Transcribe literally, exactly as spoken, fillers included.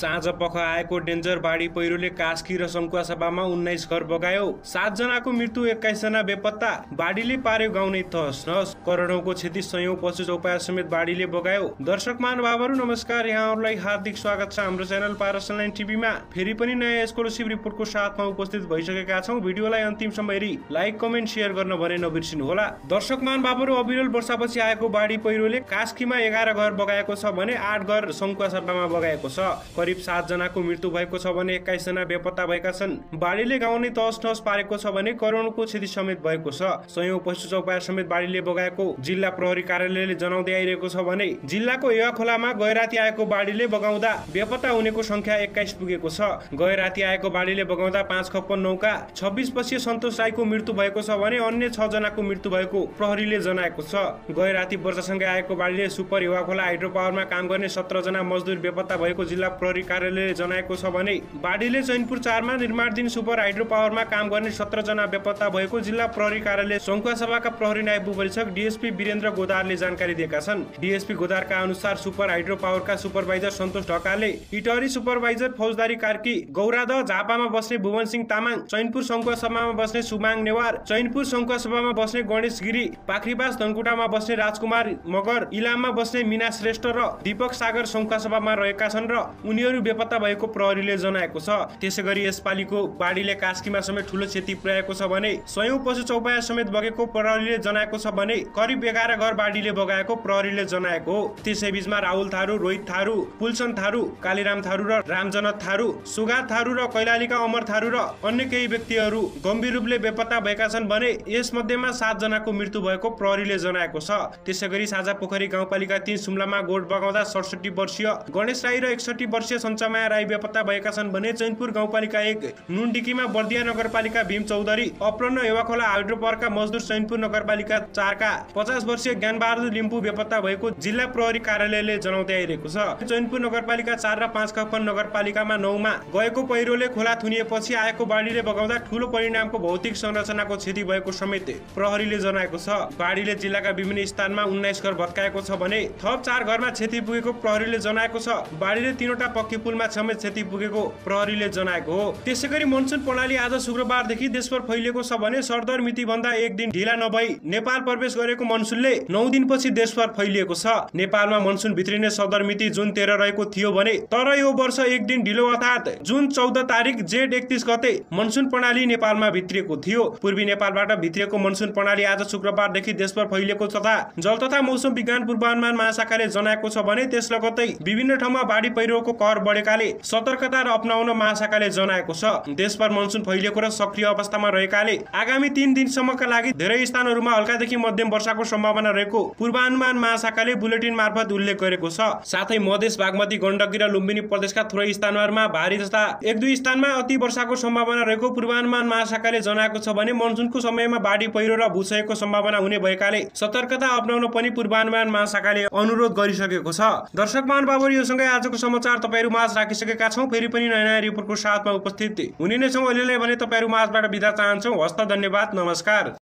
साँझ पख आएको डेन्जर बाढी पहिरोले कास्की र सङ्खुवासभामा उन्नाइस घर बगायो। सात जनाको मृत्यु, एक्काइस जना बेपत्ता। बाढीले पार्यो गाउँ नै तहस नहस। करोडौंको क्षति, सयौं पशु चौपाया समेत बाढीले बगायो। दर्शक महानुभावहरू नमस्कार, यहाँहरूलाई हार्दिक स्वागत छ हाम्रो च्यानल पारस अनलाइन टिभीमा। फेरि पनि नयाँ एक्सक्लुसिभ रिपोर्टको साथमा उपस्थित भइसकेका छौं। भिडियोलाई अन्तिमसम्म हेरी लाइक, कमेन्ट, शेयर गर्न भने नबिर्सिनु होला। दर्शक महानुभावहरू, अविरल वर्षापछि आएको बाढी पहिरोले कास्कीमा एघार घर बगाएको छ भने आठ घर सङ्खुवासभामा बगाएको छ। करिब सात जनाको मृत्यु भएको छ भने एक्काइस जना बेपत्ता भएका छन्। बाढीले गाउँ नै तहस नहस पारेको छ भने करोडौंको क्षति समेत भएको छ। सयौं पशु चौपाया समेत बाढीले बगाएको जिल्ला प्रहरी कार्यालयले जनाउँदै आइरहेको छ भने जिल्लाको एवा खोलामा गैराती आएको बाढीले बगाउँदा बेपत्ता हुनेको संख्या एक्काइस पुगेको छ। गैराती आएको बाढीले बगाउँदा पाँच खप्पन नौका छब्बीस वर्षीय सन्तोष राईको मृत्यु भएको छ भने अन्य छ जनाको मृत्यु भएको प्रहरीले जनाएको छ। गैराती वर्षासँगै आएको बाढीले सुपर एवा खोला हाइड्रो पावरमा काम गर्ने सत्र जना मजदुर बेपत्ता भएको जिल्ला प्रहरी कार्यालयले जनाएको छ भने बाढीले चैनपुर चारमा निर्माणधीन सुपर हाइड्रो पावरमा काम गर्ने सत्र जना बेपत्ता भएको जिल्ला प्रहरी कार्यालय सङ्खुवासभाका प्रहरी नायब उपरीक्षक डीएसपी वीरेन्द्र गोदारले जानकारी दिएका छन्। डीएसपी गोदारका अनुसार सुपर हाइड्रो पावरका सुपरभाइजर सन्तोष ढकालले, इटहरी सुपरभाइजर फौजदारी कार्की गौराद, झापामा बस्ने भुवन सिंह तामाङ, चैनपुर सङ्खुवासभामा बस्ने सुमाङ नेवार, चैनपुर सङ्खुवासभामा बस्ने गणेश गिरी, पाखरीबास धनकुटामा बस्ने राजकुमार मगर, इलाममा बस्ने मीना श्रेष्ठ र दीपक सागर सङ्खुवासभामा रहेका छन् र उनीहरू बेपत्ता भएको प्रहरीले जनाएको छ। त्यसैगरी यसपालिको बाढीले कास्कीमा समेत ठूलो क्षति पुर्याएको छ भने सयौं पशु चौपाया समेत बगेको प्रहरीले जनाएको छ भने करिब एघार घर बाढीले बगाएको प्रहरीले जनाएको हो। त्यसैबीचमा राहुल थारू, रोहित थारू, पुलसन थारू, कालीराम थारू र रामजनत थारू, सुगात थारू र कैलालीका अमर थारू र अन्य केही व्यक्तिहरू गम्भीर रूपले बेपत्ता भएका छन् भने यस मध्येमा सात जनाको मृत्यु भएको प्रहरीले जनाएको छ। त्यसैगरी साझा पोखरी गाउँपालिका तीन सुम्लामा गोठ बगाउँदा सडसठी वर्षीय गणेश राई र एकसठी वर्षीय सञ्चमाया राई बेपत्ता भएका छन् भने चैनपुर गाउँपालिका एक नुनडिकीमा बर्दिया नगरपालिका भीम चौधरी, अप्रण एवाखोला हाइड्रो पावरका मजदुर चैनपुर नगरपालिका चारका पचास वर्षीय ज्ञानबहादुर लिम्बू बेपत्ता भएको जिल्ला प्रहरी कार्यालयले जनाउँदै आइरहेको छ। चैनपुर नगरपालिका चार र पाँच खप्पन नगरपालिकामा नौमा गएको पहिरोले खोला थुनिएपछि आएको बाढीले बगाउँदा ठूलो परिणामको भौतिक संरचनाको क्षति भएको समेत प्रहरीले जनाएको छ। बाढीले जिल्लाका विभिन्न स्थानमा उन्नाइस घर भत्काएको छ भने थप चार घरमा क्षति पुगेको प्रहरीले जनाएको छ। बाढीले तीनवटा पक्की पुलमा समेत क्षति पुगेको प्रहरीले जनाएको हो। त्यसैगरी मनसुन प्रणाली आज शुक्रबारदेखि देशभर फैलिएको छ भने सरदर मिति भन्दा एक दिन ढिला नभई नेपाल प्रवेश गरेको मनसुनले नौ दिनपछि देशभर फैलिएको छ। नेपालमा मनसुन भित्रिने सरदर मिति जुन तेह्र रहेको थियो भने तर यो वर्ष एक दिन ढिलो अर्थात जुन चौध तारिक जेठ एकतीस गते मनसुन प्रणाली नेपालमा भित्रिएको थियो। पूर्वी नेपालबाट भित्रिएको मनसुन प्रणाली आज शुक्रबारदेखि देशभर फैलिएको तथा जल तथा मौसम विज्ञान पूर्वानुमान महाशाखाले जनाएको छ भने त्यस लगत्तै विभिन्न ठाउँमा बाढी पहिरोको कहर बढेकाले सतर्कता अपनाउन महाशाखाले जनाएको छ। देशभर मनसुन फैलिएको र सक्रिय अवस्थामा रहेकाले आगामी तीन दिनसम्मका लागि धेरै स्थानहरूमा हल्कादेखि मध्यम वर्षाको सम्भावना रहेको पूर्वानुमान महाशाखाले बुलेटिन मार्फत उल्लेख गरेको छ। साथै मधेस, बागमती, गण्डकी र लुम्बिनी प्रदेशका थोरै स्थानहरूमा भारी तथा एक दुई स्थानमा अति वर्षाको सम्भावना रहेको पूर्वानुमान महाशाखाले जनाएको छ भने मनसुनको समयमा बाढी पहिरो र भूक्षयको सम्भावना हुने भएकाले सतर्कता अपनाउन पनि पूर्वानुमान महाशाखाले अनुरोध गरिसकेको छ। दर्शक महानुभावहरू, यो सँगै आजको समाचार तपाईहरु माझ राखिसकेका छौं। फेरि पनि नयाँ नयाँ रिपोर्टको साथमा उपस्थित हुने नै छौं। अहिलेलाई भने तपाईहरु माझबाट बिदा चाहन्छौं। हस्त, धन्यवाद, नमस्कार।